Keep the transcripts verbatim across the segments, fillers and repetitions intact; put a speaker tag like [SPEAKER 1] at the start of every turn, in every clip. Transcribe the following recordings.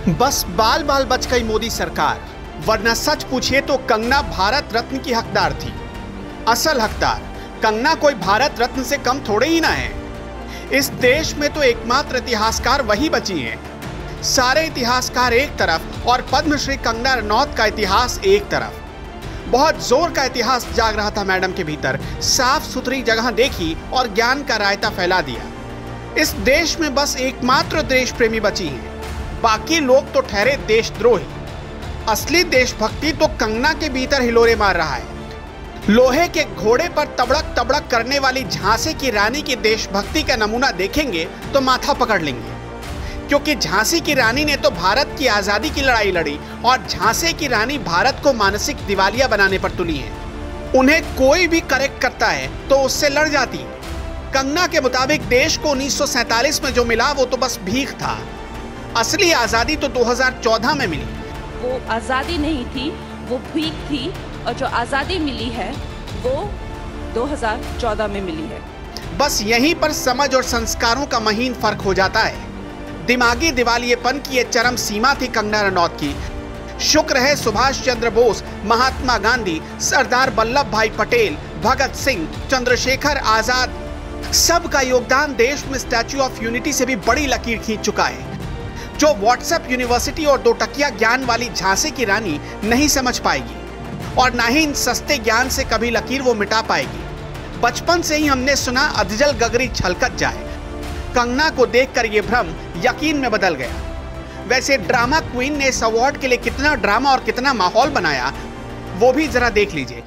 [SPEAKER 1] बस बाल बाल बच गई मोदी सरकार, वरना सच पूछिए तो कंगना भारत रत्न की हकदार थी। असल हकदार कंगना कोई भारत रत्न से कम थोड़े ही ना है। इस देश में तो एकमात्र इतिहासकार वही बची हैं। सारे इतिहासकार एक तरफ और पद्मश्री कंगना रनौत का इतिहास एक तरफ। बहुत जोर का इतिहास जाग रहा था मैडम के भीतर। साफ सुथरी जगह देखी और ज्ञान का रायता फैला दिया। इस देश में बस एकमात्र देश प्रेमी बची हैं, बाकी लोग तो ठहरे देशद्रोही। असली देशभक्ति तो कंगना के भीतर हिलोरे मार रहा है। लोहे के घोड़े पर तबड़क तबड़क करने वाली झांसी की रानी की देशभक्ति का नमूना देखेंगे तो माथा पकड़ लेंगे, क्योंकि झांसी की रानी ने तो भारत की आजादी की लड़ाई लड़ी और झांसी की रानी भारत को मानसिक दिवालिया बनाने पर तुली है। उन्हें कोई भी करेक्ट करता है तो उससे लड़ जाती है। कंगना के मुताबिक देश को उन्नीस सौ सैंतालीस में जो मिला वो तो बस भीख था। असली आजादी तो दो हज़ार चौदह में मिली।
[SPEAKER 2] वो आजादी नहीं थी, वो भीख थी, और जो आजादी मिली है वो दो हज़ार चौदह में मिली है।
[SPEAKER 1] बस यहीं पर समझ और संस्कारों का महीन फर्क हो जाता है। दिमागी दिवालियेपन की ये चरम सीमा थी कंगना रनौत की। शुक्र है सुभाष चंद्र बोस, महात्मा गांधी, सरदार वल्लभ भाई पटेल, भगत सिंह, चंद्रशेखर आजाद, सबका योगदान देश में स्टैच्यू ऑफ यूनिटी से भी बड़ी लकीर खींच चुका है, जो व्हाट्सएप यूनिवर्सिटी और दो टकिया ज्ञान वाली झांसी की रानी नहीं समझ पाएगी और ना ही इन सस्ते ज्ञान से कभी लकीर वो मिटा पाएगी। बचपन से ही हमने सुना अधजल गगरी छलकत जाए। कंगना को देखकर ये भ्रम यकीन में बदल गया। वैसे ड्रामा क्वीन ने इस अवार्ड के लिए कितना ड्रामा और कितना माहौल बनाया वो भी जरा देख लीजिए।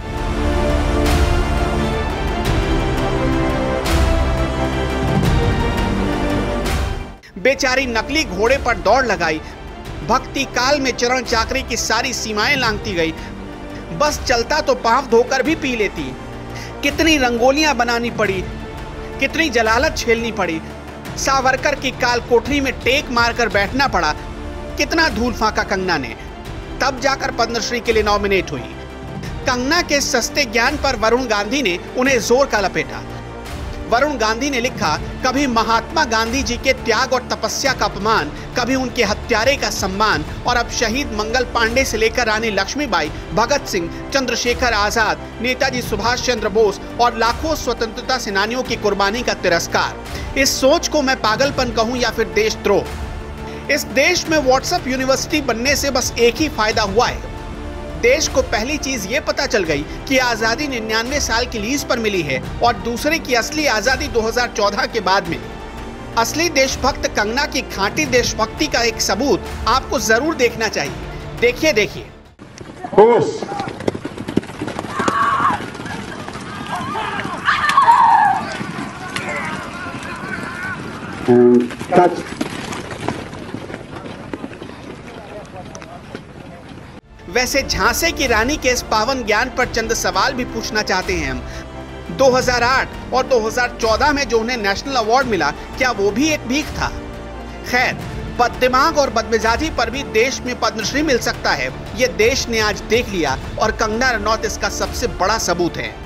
[SPEAKER 1] बेचारी नकली घोड़े पर दौड़ लगाई, भक्ति काल में चरण चाकरी की सारी सीमाएं लांघती गई। बस चलता तो पांव धोकर भी पी लेती। कितनी रंगोलियां बनानी पड़ी, कितनी जलालत झेलनी पड़ी। सावरकर की काल कोठरी में टेक मारकर बैठना पड़ा। कितना धूल फांका कंगना ने, तब जाकर पद्मश्री के लिए नॉमिनेट हुई। कंगना के सस्ते ज्ञान पर वरुण गांधी ने उन्हें जोर का लपेटा। वरुण गांधी ने लिखा, कभी महात्मा गांधी जी के त्याग और तपस्या का अपमान, कभी उनके हत्यारे का सम्मान, और अब शहीद मंगल पांडे से लेकर रानी लक्ष्मीबाई, भगत सिंह, चंद्रशेखर आजाद, नेताजी सुभाष चंद्र बोस और लाखों स्वतंत्रता सेनानियों की कुर्बानी का तिरस्कार। इस सोच को मैं पागलपन कहूं या फिर देशद्रोह। इस देश में व्हाट्सएप यूनिवर्सिटी बनने से बस एक ही फायदा हुआ है। देश को पहली चीज ये पता चल गई कि आजादी निन्यानवे साल की लीज पर मिली है और दूसरे की असली आजादी दो हज़ार चौदह के बाद मिली। असली देशभक्त कंगना की खांटी देशभक्ति का एक सबूत आपको जरूर देखना चाहिए। देखिए देखिए वैसे झांसी की रानी के इस पावन ज्ञान पर चंद सवाल भी पूछना चाहते हैं हम। दो हज़ार आठ और दो हज़ार चौदह में जो उन्हें नेशनल अवार्ड मिला, क्या वो भी एक भीख था? खैर, बददिमाग और बदमिजाजी पर भी देश में पद्मश्री मिल सकता है, ये देश ने आज देख लिया और कंगना रनौत इसका सबसे बड़ा सबूत है।